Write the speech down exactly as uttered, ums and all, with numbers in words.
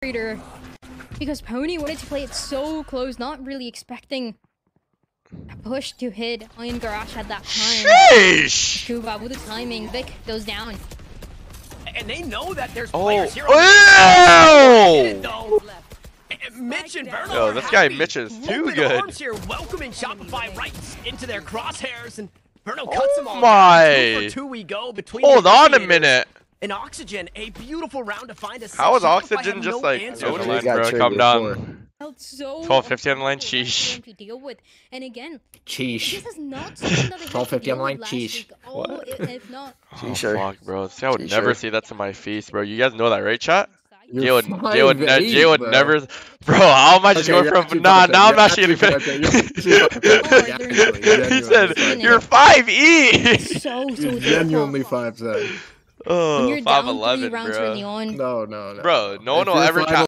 because Pony wanted to play it so close, not really expecting a push to hit Iron Garage at that time. Sheesh! Kuba with the timing, Vic goes down. And they know that there's Oh. players here. Oh! Mitch and Verno Yo, are this guy happy. Mitch is too Open good. arms here, welcoming Shopify right into their crosshairs, and Verno cuts them all my. down. Two for two we go between Hold the on a initiators. minute. And Oxygen, a beautiful round to find a How is Shopify Oxygen have just no like, answer. yo, the He line, got bro, triggered calm down. before. Felt so twelve fifty on the line, difficult sheesh. to deal with. And again, Cheesh. this is not something that they had twelve fifty to on the deal line, with last cheesh. week. Oh, What? if if not, Oh, Sure. fuck, bro. See, I would Sure. never say that to my face, bro. You guys know that, right, chat? You're Jay would, Jay would, ne five eight, Jay would bro. never. Bro, how am I just Okay, going you're from? actually Nah, five now I'm eight. actually You're getting. actually five eight. You're actually five eight. Yeah, He genuinely said, five "You're eight. five E." so so You're difficult. genuinely five seven. When Oh, you're five down eleven, three rounds bro. early on. No, no, no. Bro, no one If will you're ever five try.